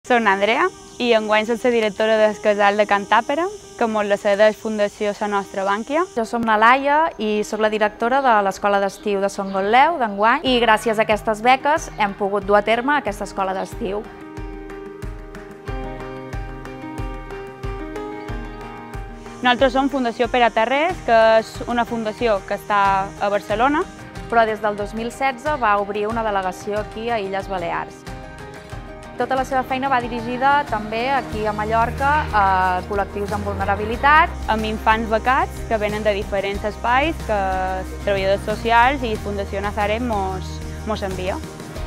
Soc Andrea i enguany soc la directora del Casal de Can Tàpera, que mos la cedeix Fundació La Nostra Bànquia. Jo som la Laia i soc la directora de l'Escola d'Estiu de Son Gotleu d'enguany i gràcies a aquestes beques hem pogut dur a terme aquesta escola d'estiu. Nosaltres som Fundació Pere Tarrés, que és una fundació que està a Barcelona, però des del 2016 va obrir una delegació aquí a Illes Balears. Tota la seva feina va dirigida també aquí a Mallorca a col·lectius amb vulnerabilitat, amb infants becats que venen de diferents espais que treballadors socials i Fundació Nazaret mos envia.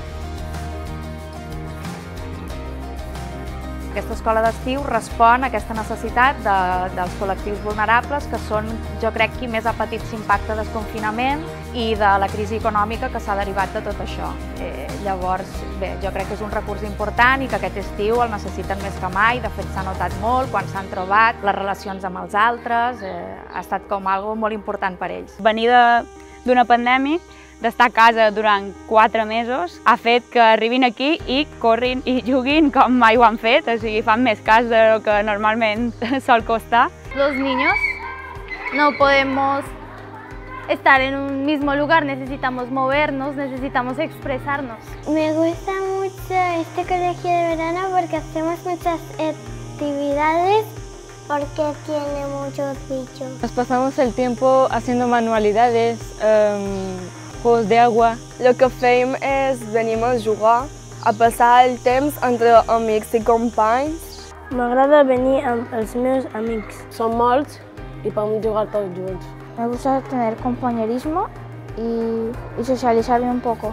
Aquesta escola d'estiu respon a aquesta necessitat dels col·lectius vulnerables que són, jo crec, qui més ha patit l'impacte del confinament i de la crisi econòmica que s'ha derivat de tot això. Llavors, bé, jo crec que és un recurs important i que aquest estiu el necessiten més que mai. De fet, s'ha notat molt quan s'han trobat les relacions amb els altres. Ha estat com algo molt important per ells. Venir d'una pandèmia, d'estar a casa durant 4 mesos, ha fet que arribin aquí i corrin i juguin com mai ho han fet, o sigui, fan més cas del que normalment sol costar. Los niños no podemos estar en un mismo lugar, necesitamos movernos, necesitamos expresarnos. Me gusta mucho este colegio de verano porque hacemos muchas actividades porque tiene muchos bichos. Nos pasamos el tiempo haciendo manualidades, juegos de agua. El que fem és venim a jugar, a passar el temps entre amics i companys. M'agrada venir amb els meus amics. Som molts i podem jugar tots junts. Me gusta tener compañerismo y socializarme un poco.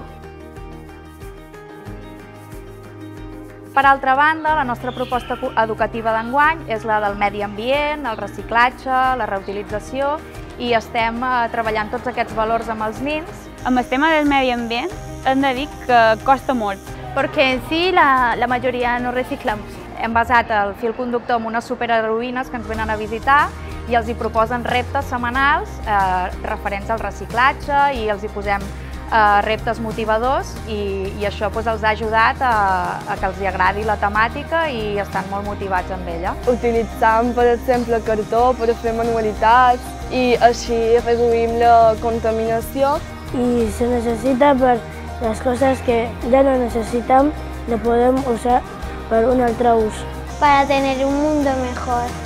Per altra banda, la nostra proposta educativa d'enguany és la del medi ambient, el reciclatge, la reutilització i estem treballant tots aquests valors amb els nins. Amb el tema del medi ambient hem de dir que costa molt. Porque en sí la mayoría no reciclamos. Hem basat el fil conductor en unes superheroïnes que ens venen a visitar i els hi proposen reptes setmanals referents al reciclatge i els hi posem reptes motivadors i això els ha ajudat a que els agradi la temàtica i estan molt motivats amb ella. Utilitzam, per exemple, cartó per fer manualitats i així reduïm la contaminació. Y se necesita per las cosas que ya no necesitan, lo podemos usar para un altre ús. Para tener un mundo mejor.